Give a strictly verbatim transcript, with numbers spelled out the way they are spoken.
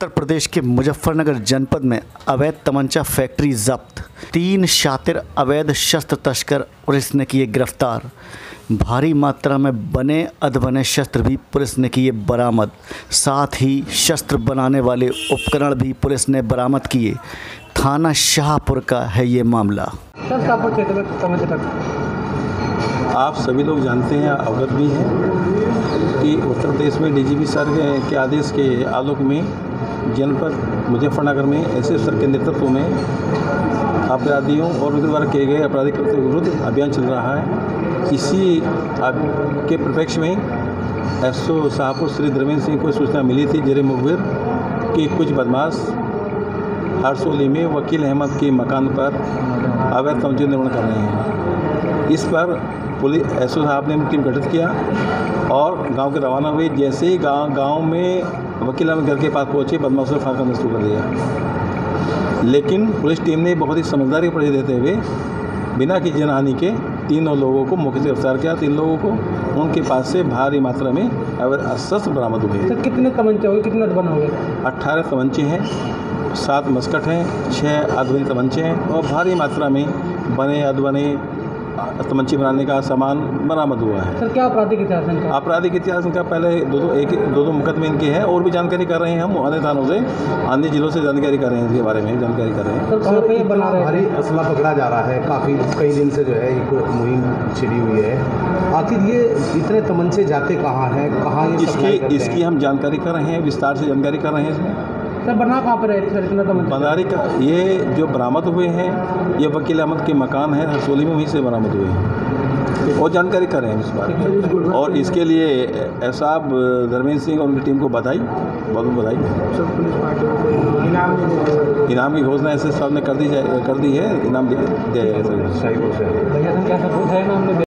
उत्तर प्रदेश के मुजफ्फरनगर जनपद में अवैध तमंचा फैक्ट्री जब्त। तीन शातिर अवैध शस्त्र तस्कर पुलिस ने किए गिरफ्तार। भारी मात्रा में बने अधबने शस्त्र भी पुलिस ने किए बरामद। साथ ही शस्त्र बनाने वाले उपकरण भी पुलिस ने बरामद किए। थाना शाहपुर का है ये मामला। आप सभी लोग जानते हैं, अवगत भी हैं कि उत्तर प्रदेश में डीजीपी सर के आदेश के आलोक में जनपद मुजफ्फरनगर में एसएसपी सर के नेतृत्व में अपराधियों और उनके द्वारा किए गए आपराधिक कृत्यों के विरुद्ध अभियान चल रहा है। इसी के परिप्रेक्ष्य में एसओ शाहपुर श्री धर्मेंद्र सिंह को सूचना मिली थी जेरे मुखबिर कि कुछ बदमाश हरसोली में वकील अहमद के मकान पर अवैध तमंचा निर्माण कर रहे हैं। इस पर पुलिस एसओ साहब ने टीम गठित किया और गांव के रवाना हुए। जैसे ही गांव गांव में वकील अहमद घर के पास पहुंचे, बदमाशों ने फायर करना शुरू कर दिया। लेकिन पुलिस टीम ने बहुत ही समझदारी का परिचय देते हुए बिना किसी जनहानि के तीनों लोगों को मौके से गिरफ्तार किया। तीन लोगों को उनके पास से भारी मात्रा में अवैध शस्त्र बरामद हुए। तो कितने तमंचे हुए, कितने अधबन हो गए? अट्ठारह तमंचे हैं, सात मस्कट हैं, छः अधबने तमंचे हैं और भारी मात्रा में बने अधबने तमंचे बनाने का सामान बरामद हुआ है। सर, क्या आपराधिक इतिहास है इनका? आपराधिक इतिहास इनका पहले दो दो एक दो दो मुकदमे इनके हैं और भी जानकारी कर रहे हैं। हम अन्य थानों से, अन्य जिलों से जानकारी कर रहे हैं, इसके बारे में जानकारी कर रहे हैं। सर, कहाँ पे ये बना रहे हैं? भारी असला पकड़ा जा रहा है। काफ़ी कई दिन से जो है एक मुहिम छिड़ी हुई है। आखिर ये इतने तमंचे जाते कहाँ हैं, कहाँ ये इसकी इसकी हम जानकारी कर रहे हैं, विस्तार से जानकारी कर रहे हैं। इसमें सर, बना कहाँ पर है सर इतना तमंचा? बंदारी का ये जो बरामद हुए हैं, ये वकील अहमद के मकान है हरसोली में, वहीं से बरामद हुए हैं और जानकारी कर रहे हैं इस बार। और इसके लिए एसआब धर्मेंद्र सिंह और उनकी टीम को बधाई, बहुत बहुत बधाई। इनाम की घोषणा एस एस साहब ने कर दी जाए कर दी है। इनाम दिया जाएगा।